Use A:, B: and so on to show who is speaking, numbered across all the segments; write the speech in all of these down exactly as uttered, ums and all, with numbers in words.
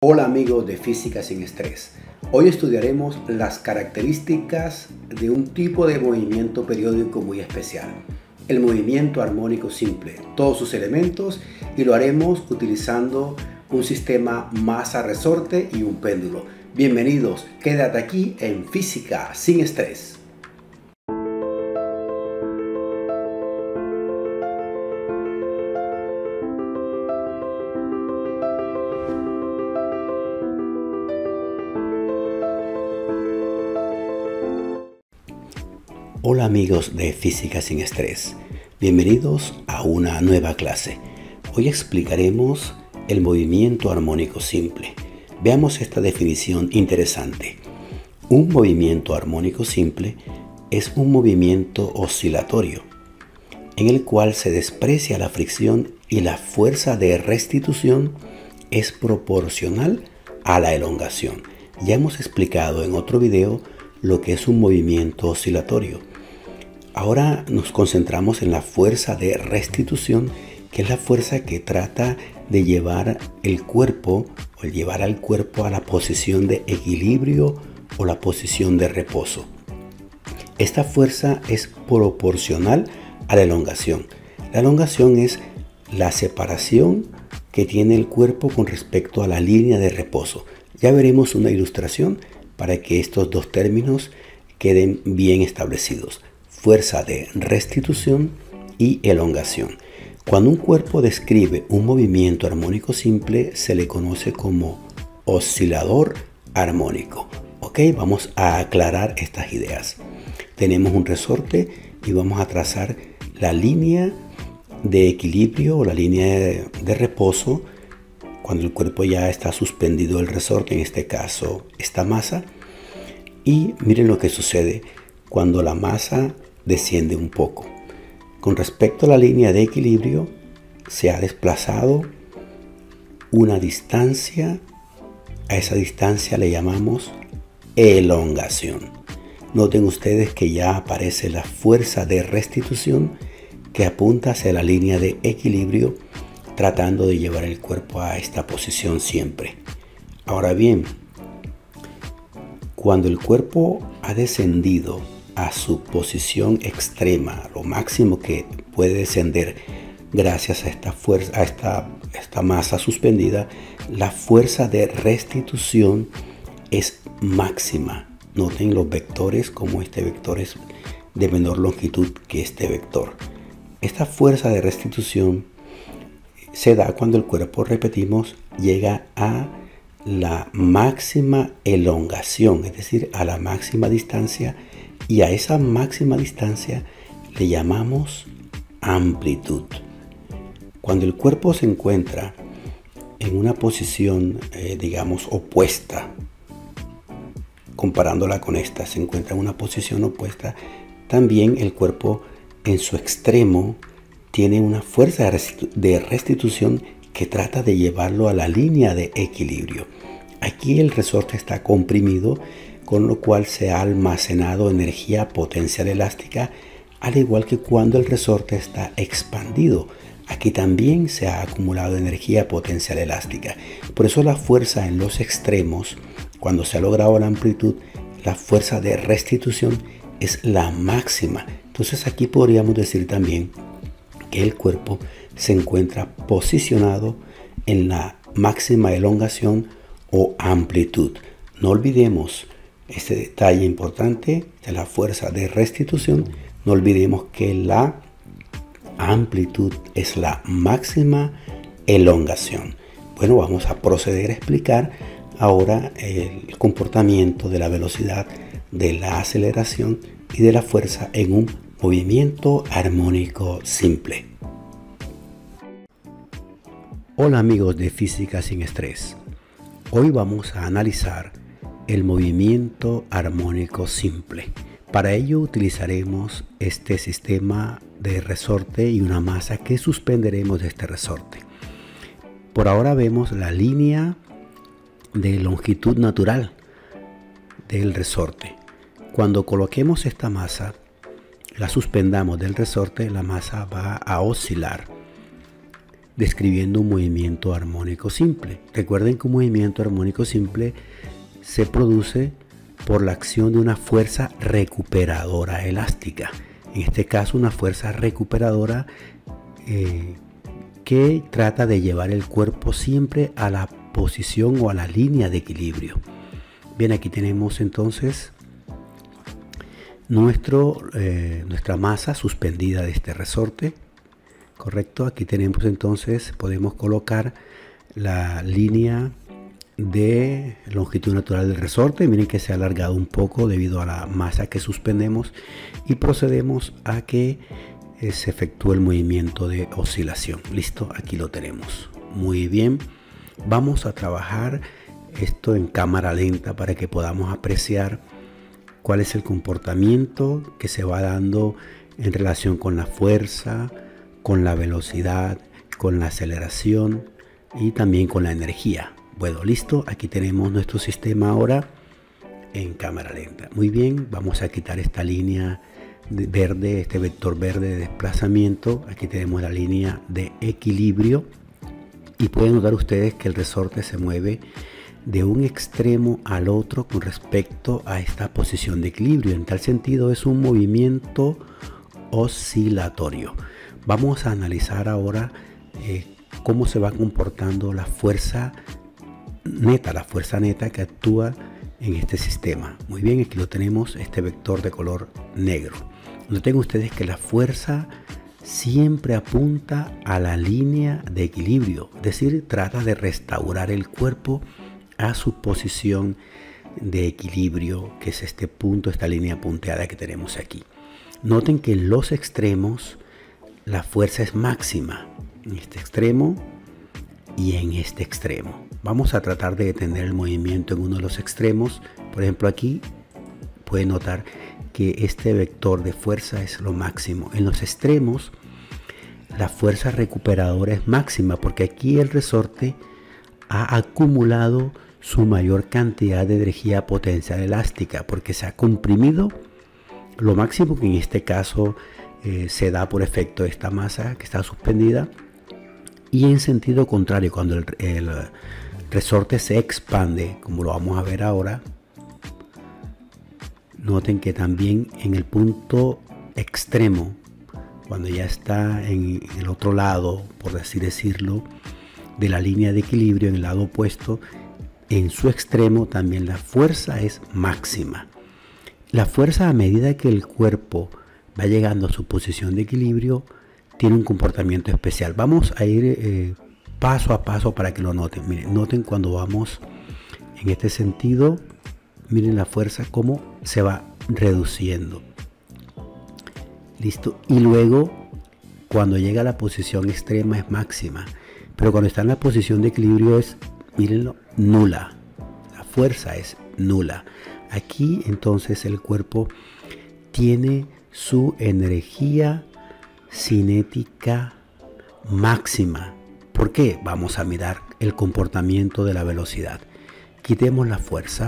A: Hola amigos de Física sin Estrés. Hoy estudiaremos las características de un tipo de movimiento periódico muy especial, el movimiento armónico simple, todos sus elementos, y lo haremos utilizando un sistema masa-resorte y un péndulo. Bienvenidos, quédate aquí en Física sin Estrés. Hola amigos de Física sin Estrés, bienvenidos a una nueva clase. Hoy explicaremos el movimiento armónico simple. Veamos esta definición interesante. Un movimiento armónico simple es un movimiento oscilatorio en el cual se desprecia la fricción y la fuerza de restitución es proporcional a la elongación. Ya hemos explicado en otro video lo que es un movimiento oscilatorio. Ahora nos concentramos en la fuerza de restitución, que es la fuerza que trata de llevar el cuerpo o llevar al cuerpo a la posición de equilibrio o la posición de reposo. Esta fuerza es proporcional a la elongación. La elongación es la separación que tiene el cuerpo con respecto a la línea de reposo. Ya veremos una ilustración para que estos dos términos queden bien establecidos. Fuerza de restitución y elongación. Cuando un cuerpo describe un movimiento armónico simple, se le conoce como oscilador armónico. Ok, vamos a aclarar estas ideas. Tenemos un resorte y vamos a trazar la línea de equilibrio o la línea de, de reposo cuando el cuerpo ya está suspendido del resorte, en este caso esta masa. Y miren lo que sucede cuando la masa desciende un poco. Con respecto a la línea de equilibrio, se ha desplazado una distancia. A esa distancia le llamamos elongación. Noten ustedes que ya aparece la fuerza de restitución que apunta hacia la línea de equilibrio, tratando de llevar el cuerpo a esta posición siempre. Ahora bien, cuando el cuerpo ha descendido a su posición extrema, lo máximo que puede descender gracias a esta fuerza, a esta, esta masa suspendida, la fuerza de restitución es máxima. Noten los vectores, como este vector es de menor longitud que este vector. Esta fuerza de restitución se da cuando el cuerpo, repetimos, llega a la máxima elongación, es decir, a la máxima distancia, y a esa máxima distancia le llamamos amplitud. Cuando el cuerpo se encuentra en una posición, eh, digamos, opuesta, comparándola con esta, se encuentra en una posición opuesta, también el cuerpo en su extremo tiene una fuerza de restitución que trata de llevarlo a la línea de equilibrio. Aquí el resorte está comprimido, con lo cual se ha almacenado energía potencial elástica, al igual que cuando el resorte está expandido. Aquí también se ha acumulado energía potencial elástica. Por eso la fuerza en los extremos, cuando se ha logrado la amplitud, la fuerza de restitución es la máxima. Entonces aquí podríamos decir también que el cuerpo se encuentra posicionado en la máxima elongación o amplitud. No olvidemos este detalle importante de la fuerza de restitución. No olvidemos que la amplitud es la máxima elongación. Bueno, vamos a proceder a explicar ahora el comportamiento de la velocidad, de la aceleración y de la fuerza en un movimiento armónico simple. Hola amigos de Física sin Estrés. Hoy vamos a analizar el movimiento armónico simple. Para ello utilizaremos este sistema de resorte y una masa que suspenderemos de este resorte. Por ahora vemos la línea de longitud natural del resorte. Cuando coloquemos esta masa, la suspendamos del resorte, la masa va a oscilar. describiendo un movimiento armónico simple. Recuerden que un movimiento armónico simple se produce por la acción de una fuerza recuperadora elástica. En este caso, una fuerza recuperadora eh, que trata de llevar el cuerpo siempre a la posición o a la línea de equilibrio. Bien, aquí tenemos entonces nuestro, eh, nuestra masa suspendida de este resorte. Correcto, aquí tenemos entonces, podemos colocar la línea de longitud natural del resorte. Miren que se ha alargado un poco debido a la masa que suspendemos, y procedemos a que eh, se efectúe el movimiento de oscilación. Listo, aquí lo tenemos. Muy bien, vamos a trabajar esto en cámara lenta para que podamos apreciar cuál es el comportamiento que se va dando en relación con la fuerza, con la velocidad, con la aceleración y también con la energía. Bueno, listo, aquí tenemos nuestro sistema ahora en cámara lenta. Muy bien, vamos a quitar esta línea de verde, este vector verde de desplazamiento. Aquí tenemos la línea de equilibrio y pueden notar ustedes que el resorte se mueve de un extremo al otro con respecto a esta posición de equilibrio. En tal sentido es un movimiento oscilatorio. Vamos a analizar ahora eh, cómo se va comportando la fuerza neta, la fuerza neta que actúa en este sistema. Muy bien, aquí lo tenemos, este vector de color negro. Noten ustedes que la fuerza siempre apunta a la línea de equilibrio, es decir, trata de restaurar el cuerpo a su posición de equilibrio, que es este punto, esta línea punteada que tenemos aquí. Noten que en los extremos la fuerza es máxima, en este extremo y en este extremo. Vamos a tratar de detener el movimiento en uno de los extremos. Por ejemplo, aquí pueden notar que este vector de fuerza es lo máximo. En los extremos la fuerza recuperadora es máxima, porque aquí el resorte ha acumulado su mayor cantidad de energía potencial elástica, porque se ha comprimido lo máximo, que en este caso eh, se da por efecto de esta masa que está suspendida. Y en sentido contrario, cuando el, el resorte se expande, como lo vamos a ver ahora, noten que también en el punto extremo, cuando ya está en el otro lado, por así decirlo, de la línea de equilibrio, en el lado opuesto, en su extremo también la fuerza es máxima. La fuerza, a medida que el cuerpo va llegando a su posición de equilibrio, tiene un comportamiento especial. Vamos a ir eh, paso a paso para que lo noten. Miren, noten cuando vamos en este sentido, miren la fuerza cómo se va reduciendo. Listo. Y luego, cuando llega a la posición extrema es máxima, pero cuando está en la posición de equilibrio es, mírenlo, nula. La fuerza es nula. Aquí entonces el cuerpo tiene su energía cinética máxima. ¿Por qué? Vamos a mirar el comportamiento de la velocidad. Quitemos la fuerza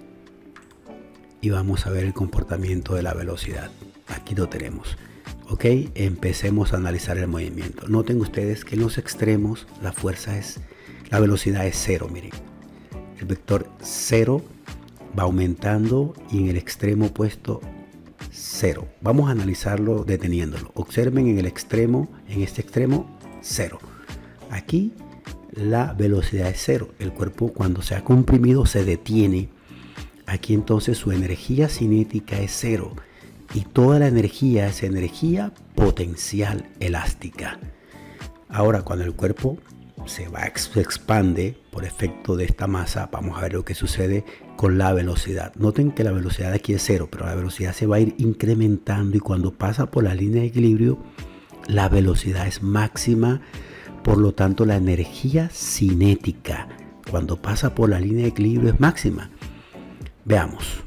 A: y vamos a ver el comportamiento de la velocidad. Aquí lo tenemos. Ok, empecemos a analizar el movimiento. Noten ustedes que en los extremos la fuerza es, la velocidad es cero. Miren, el vector cero va aumentando y en el extremo opuesto cero. Vamos a analizarlo deteniéndolo. Observen en el extremo, en este extremo, cero. Aquí la velocidad es cero. El cuerpo, cuando se ha comprimido, se detiene. Aquí entonces su energía cinética es cero. Y toda la energía es energía potencial elástica. Ahora, cuando el cuerpo se va, se expande por efecto de esta masa, vamos a ver lo que sucede con la velocidad. Noten que la velocidad aquí es cero, pero la velocidad se va a ir incrementando, y cuando pasa por la línea de equilibrio, la velocidad es máxima. Por lo tanto, la energía cinética cuando pasa por la línea de equilibrio es máxima. Veamos.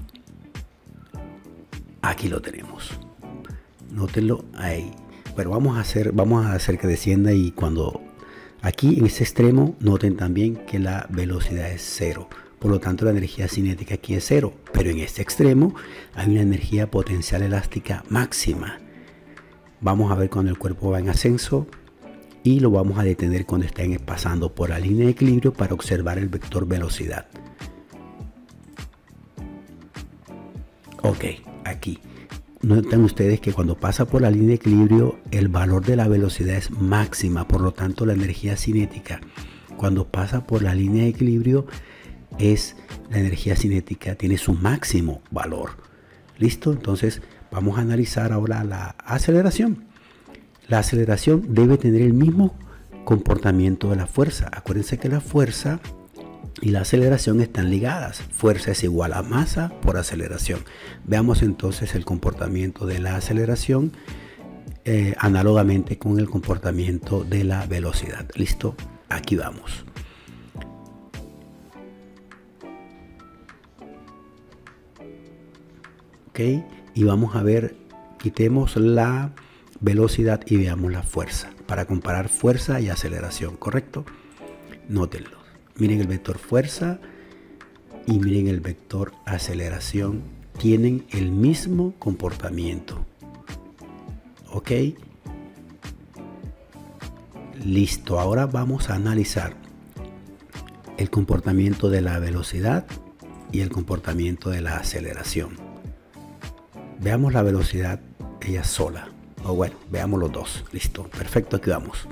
A: Aquí lo tenemos. Nótenlo ahí. Bueno, vamos a hacer, vamos a hacer que descienda, y cuando aquí en este extremo, noten también que la velocidad es cero. Por lo tanto, la energía cinética aquí es cero. Pero en este extremo hay una energía potencial elástica máxima. Vamos a ver cuando el cuerpo va en ascenso. y lo vamos a detener cuando estén pasando por la línea de equilibrio para observar el vector velocidad. Ok, aquí. Notan ustedes que cuando pasa por la línea de equilibrio el valor de la velocidad es máxima, por lo tanto la energía cinética cuando pasa por la línea de equilibrio es la energía cinética tiene su máximo valor. ¿Listo? Entonces vamos a analizar ahora la aceleración. La aceleración debe tener el mismo comportamiento de la fuerza. Acuérdense que la fuerza y la aceleración están ligadas. Fuerza es igual a masa por aceleración. Veamos entonces el comportamiento de la aceleración eh, análogamente con el comportamiento de la velocidad. ¿Listo? Aquí vamos. Ok, y vamos a ver, quitemos la velocidad y veamos la fuerza para comparar fuerza y aceleración, ¿correcto? Nótenlo. Miren el vector fuerza y miren el vector aceleración. Tienen el mismo comportamiento. ¿Ok? Listo. Ahora vamos a analizar el comportamiento de la velocidad y el comportamiento de la aceleración. Veamos la velocidad ella sola. O bueno, veamos los dos. Listo. Perfecto. Aquí vamos.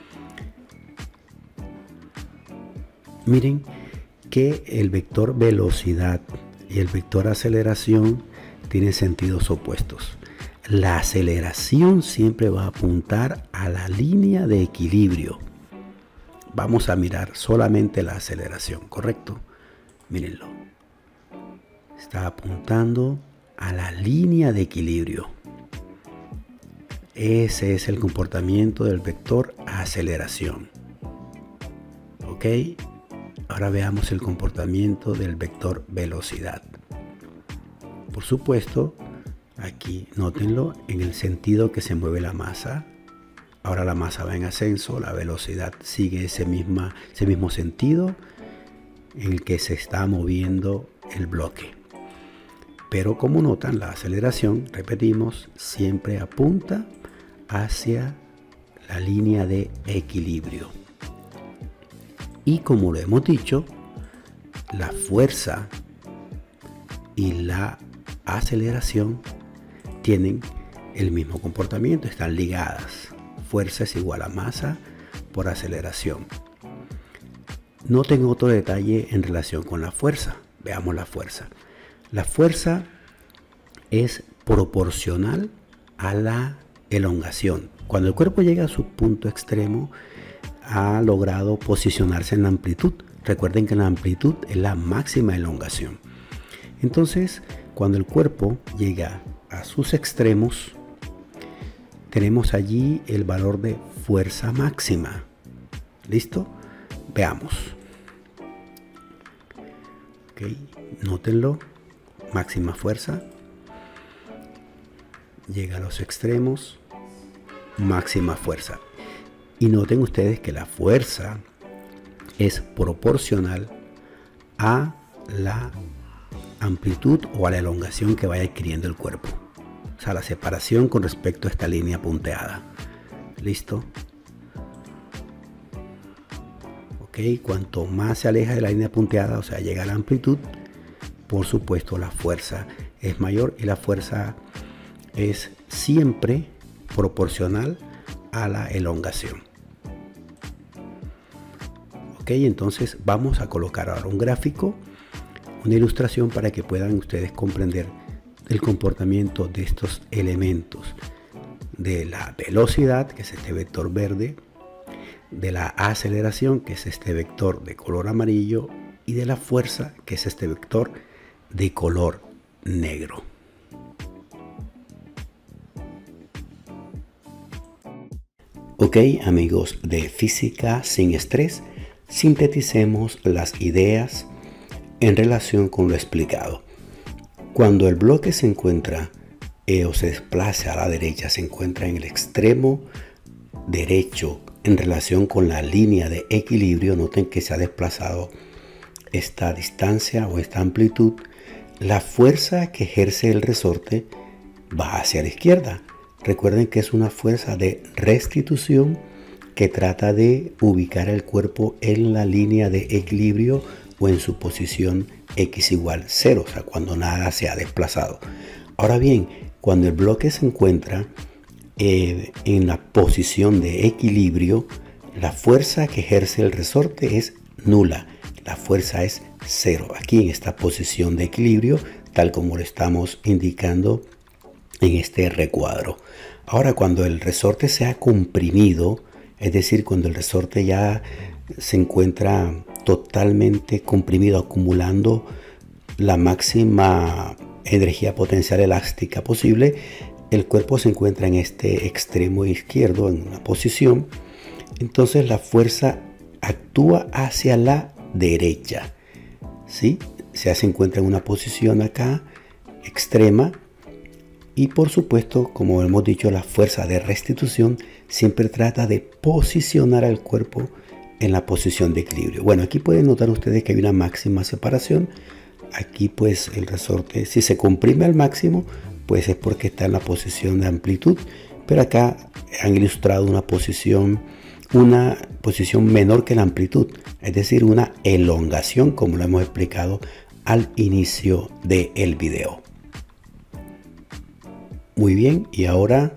A: Miren que el vector velocidad y el vector aceleración tienen sentidos opuestos. La aceleración siempre va a apuntar a la línea de equilibrio. Vamos a mirar solamente la aceleración, ¿correcto? Mírenlo. Está apuntando a la línea de equilibrio. Ese es el comportamiento del vector aceleración. ¿Ok? Ahora veamos el comportamiento del vector velocidad. Por supuesto, aquí nótenlo en el sentido que se mueve la masa. Ahora la masa va en ascenso, la velocidad sigue ese, misma, ese mismo sentido en el que se está moviendo el bloque. Pero como notan, la aceleración, repetimos, siempre apunta hacia la línea de equilibrio. Y como lo hemos dicho, la fuerza y la aceleración tienen el mismo comportamiento, están ligadas. Fuerza es igual a masa por aceleración. Noten otro detalle en relación con la fuerza. Veamos la fuerza. La fuerza es proporcional a la elongación. Cuando el cuerpo llega a su punto extremo, ha logrado posicionarse en la amplitud. Recuerden que la amplitud es la máxima elongación. Entonces, cuando el cuerpo llega a sus extremos, tenemos allí el valor de fuerza máxima. ¿Listo? Veamos. Ok, nótenlo. Máxima fuerza. Llega a los extremos. Máxima fuerza. Y noten ustedes que la fuerza es proporcional a la amplitud o a la elongación que vaya adquiriendo el cuerpo. O sea, la separación con respecto a esta línea punteada. ¿Listo? Ok, cuanto más se aleja de la línea punteada, o sea, llega a la amplitud, por supuesto la fuerza es mayor y la fuerza es siempre proporcional a la elongación. Ok, entonces vamos a colocar ahora un gráfico, una ilustración para que puedan ustedes comprender el comportamiento de estos elementos, de la velocidad, que es este vector verde, de la aceleración, que es este vector de color amarillo, y de la fuerza, que es este vector de color negro. Ok, amigos de Física sin Estrés, sinteticemos las ideas en relación con lo explicado. Cuando el bloque se encuentra eh, o se desplaza a la derecha, se encuentra en el extremo derecho en relación con la línea de equilibrio, noten que se ha desplazado esta distancia o esta amplitud, la fuerza que ejerce el resorte va hacia la izquierda. Recuerden que es una fuerza de restitución que trata de ubicar el cuerpo en la línea de equilibrio o en su posición X igual cero, o sea, cuando nada se ha desplazado. Ahora bien, cuando el bloque se encuentra eh, en la posición de equilibrio, la fuerza que ejerce el resorte es nula, la fuerza es cero. Aquí en esta posición de equilibrio, tal como lo estamos indicando en este recuadro. Ahora, cuando el resorte se ha comprimido, es decir, cuando el resorte ya se encuentra totalmente comprimido, acumulando la máxima energía potencial elástica posible, el cuerpo se encuentra en este extremo izquierdo, en una posición. Entonces la fuerza actúa hacia la derecha, ¿sí? Se encuentra en una posición acá extrema. Y por supuesto, como hemos dicho, la fuerza de restitución siempre trata de posicionar al cuerpo en la posición de equilibrio. Bueno, aquí pueden notar ustedes que hay una máxima separación. Aquí pues el resorte, si se comprime al máximo, pues es porque está en la posición de amplitud. Pero acá han ilustrado una posición, una posición menor que la amplitud, es decir, una elongación, como lo hemos explicado al inicio del video. Muy bien, y ahora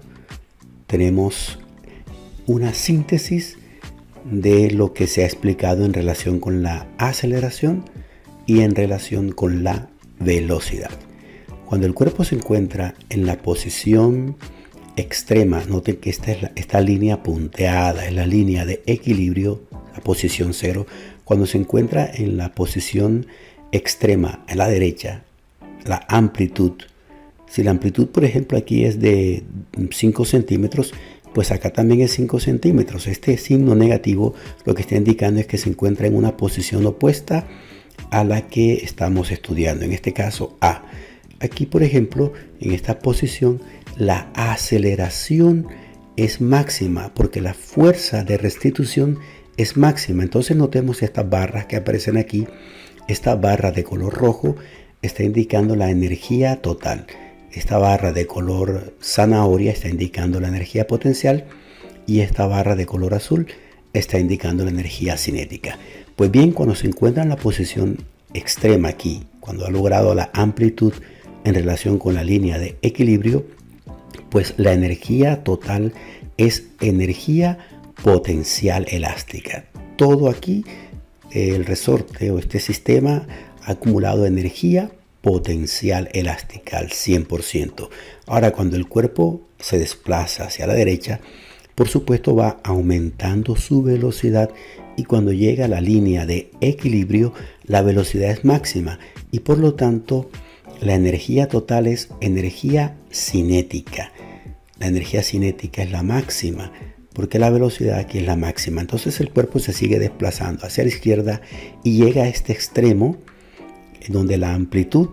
A: tenemos una síntesis de lo que se ha explicado en relación con la aceleración y en relación con la velocidad. Cuando el cuerpo se encuentra en la posición extrema, noten que esta, es la, esta línea punteada es la línea de equilibrio, la posición cero. Cuando se encuentra en la posición extrema a la derecha, la amplitud, si la amplitud, por ejemplo, aquí es de cinco centímetros, pues acá también es cinco centímetros. Este signo negativo lo que está indicando es que se encuentra en una posición opuesta a la que estamos estudiando, en este caso A. Aquí, por ejemplo, en esta posición, la aceleración es máxima porque la fuerza de restitución es máxima. Entonces notemos estas barras que aparecen aquí. Esta barra de color rojo está indicando la energía total. Esta barra de color zanahoria está indicando la energía potencial y esta barra de color azul está indicando la energía cinética. Pues bien, cuando se encuentra en la posición extrema aquí, cuando ha logrado la amplitud en relación con la línea de equilibrio, pues la energía total es energía potencial elástica. Todo aquí, el resorte o este sistema ha acumulado energía potencial elástica al cien por ciento. Ahora, cuando el cuerpo se desplaza hacia la derecha, por supuesto va aumentando su velocidad y cuando llega a la línea de equilibrio, la velocidad es máxima y por lo tanto la energía total es energía cinética. La energía cinética es la máxima porque la velocidad aquí es la máxima. Entonces el cuerpo se sigue desplazando hacia la izquierda y llega a este extremo donde la amplitud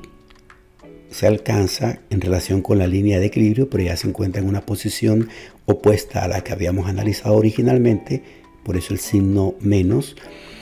A: se alcanza en relación con la línea de equilibrio, pero ya se encuentra en una posición opuesta a la que habíamos analizado originalmente, por eso el signo menos.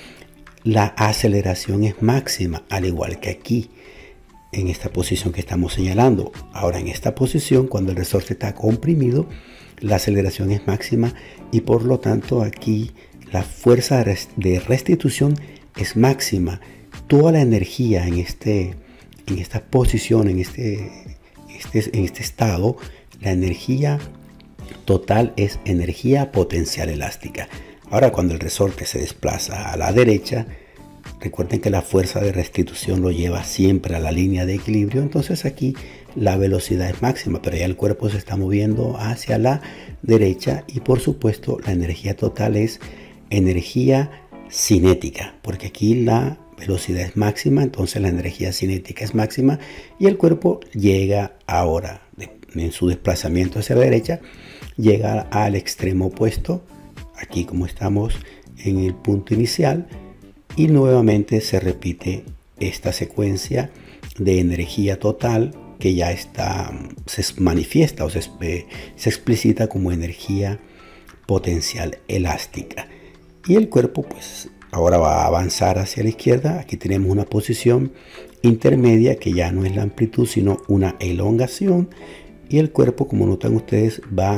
A: La aceleración es máxima, al igual que aquí, en esta posición que estamos señalando. Ahora, en esta posición, cuando el resorte está comprimido, la aceleración es máxima y por lo tanto aquí la fuerza de restitución es máxima. Toda la energía en, este, en esta posición, en este, este, en este estado, la energía total es energía potencial elástica. Ahora, cuando el resorte se desplaza a la derecha, recuerden que la fuerza de restitución lo lleva siempre a la línea de equilibrio. Entonces aquí la velocidad es máxima, pero ya el cuerpo se está moviendo hacia la derecha y por supuesto la energía total es energía cinética, porque aquí la velocidad es máxima, entonces la energía cinética es máxima y el cuerpo llega ahora en su desplazamiento hacia la derecha, llega al extremo opuesto, aquí como estamos en el punto inicial, y nuevamente se repite esta secuencia de energía total que ya está, se manifiesta o se, se explicita como energía potencial elástica. Y el cuerpo pues ahora va a avanzar hacia la izquierda. Aquí tenemos una posición intermedia que ya no es la amplitud sino una elongación. Y el cuerpo, como notan ustedes, va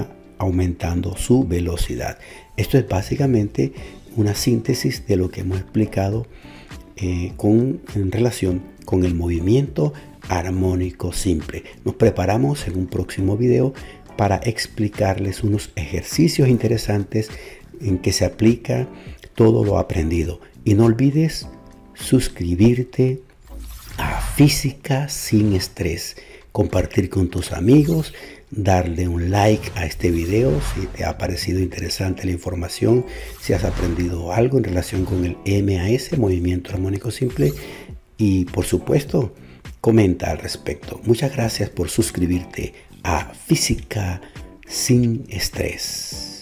A: aumentando su velocidad. Esto es básicamente una síntesis de lo que hemos explicado eh, con, en relación con el movimiento armónico simple. Nos preparamos en un próximo video para explicarles unos ejercicios interesantes en que se aplica todo lo aprendido. Y no olvides suscribirte a Física Sin Estrés, compartir con tus amigos, darle un like a este video si te ha parecido interesante la información, si has aprendido algo en relación con el M A S, movimiento armónico simple, y por supuesto comenta al respecto. Muchas gracias por suscribirte a Física Sin Estrés.